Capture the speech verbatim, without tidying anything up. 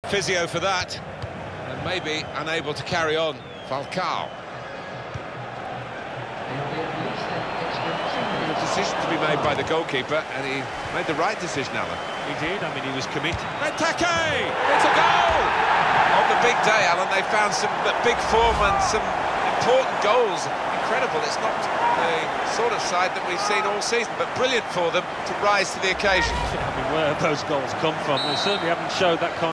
physio for that, and maybe unable to carry on. Falcao. A decision to be made by the goalkeeper, and he made the right decision, Alan. He did, I mean, he was committed. Benteke! It's a goal! On the big day, Alan, they found some big form and some important goals. Incredible, it's not the sort of side that we've seen all season, but brilliant for them to rise to the occasion. I mean, where have those goals come from? They certainly haven't showed that kind